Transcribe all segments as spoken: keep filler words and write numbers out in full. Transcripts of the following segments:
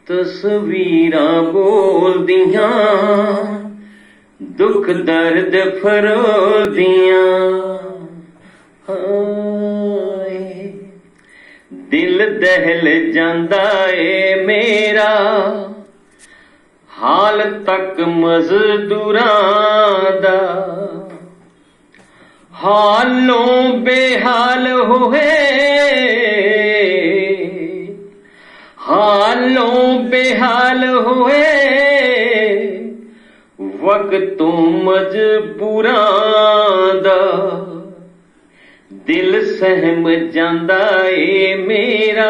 तस्वीरां बोलदियां दुख दर्द फरोलदियां हाय दिल दहल जांदा ए मेरा हाल तक मजदूरां दा हालों बेहाल होए हालों बेहाल होए वक्तों मजबूरां दा दिल सहम जांदा ए मेरा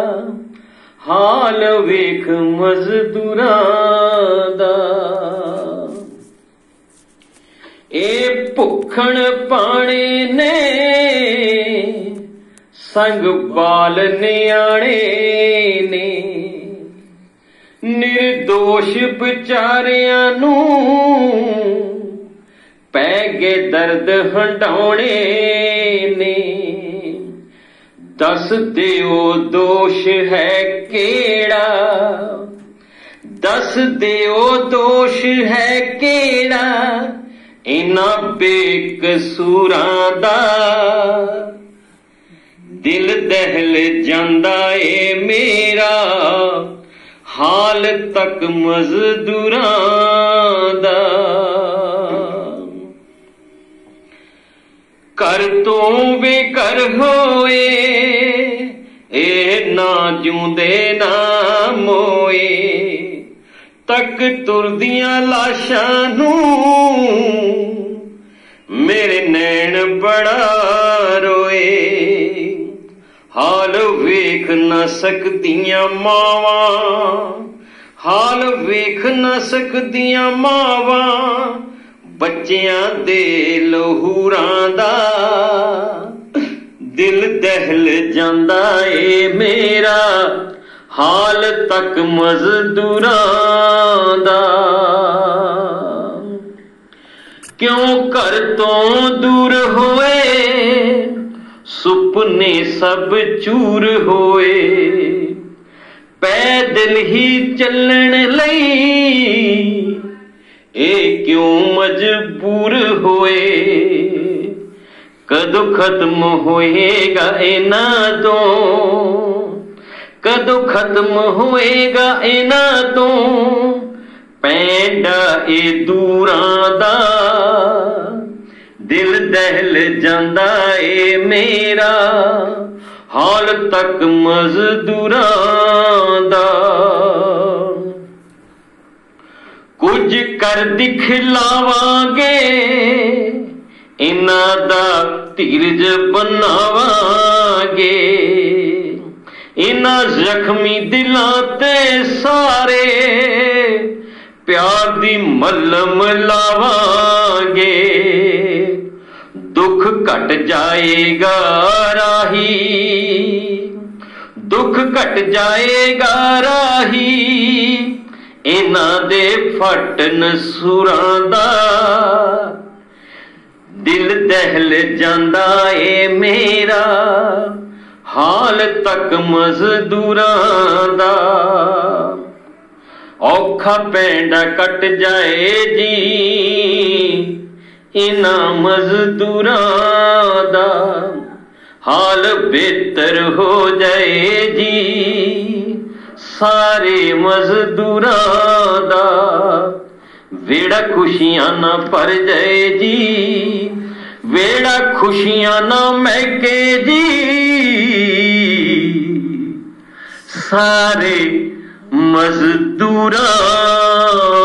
हाल वेख मजदूरां दा ए भुखण पाने ने संग बाल न्याणे ने निर्दोष बेचारियां नू पै गए दर्द हंडाउने ने दस दिओ दोष है केड़ा दस दिओ दोष है केड़ा इना बेकसूरां दा दिल दहल जांदा ए मेरा हाल तक मजदूरां दा कर तो बेकर होए ए ना जूंदे ना मोए तक तुरदियां लाशां नू मेरे नैन बड़ा रोए हाल वेख न सकदियां मावां हाल वेख न सकदियां मावां बच्चियां दे लहूरां दा दिल दहल जांदा ए मेरा हाल तक मजदूरां दा क्यों घर तो दूर होए सुपने सब चूर होए पैदल ही चलण लई ए क्यों मजबूर होए कदों खत्म होएगा इना तो कदों खत्म होएगा इना तो पैंडा ए दूरां दा दिल दहल जांदा ए मेरा हाल तक मजदूरां दा कुछ कर दिखलावांगे इना दा धीरज बनावांगे इना जख्मी दिलां ते सारे प्यार दी मलम लावांगे दुख घट जाएगा राही दुख घट जाएगा राही इना दे फटन सुरां दा दिल दहल जांदा ए मेरा हाल तक मजदूरां दा औखा पैंडा कट जाए जी इना मजदूरां दा हाल बेहतर हो जाए जी सारे मजदूरां दा वेड़ा खुशियां ना भर जाए जी वेड़ा खुशियां ना महके जी सारे मजदूरां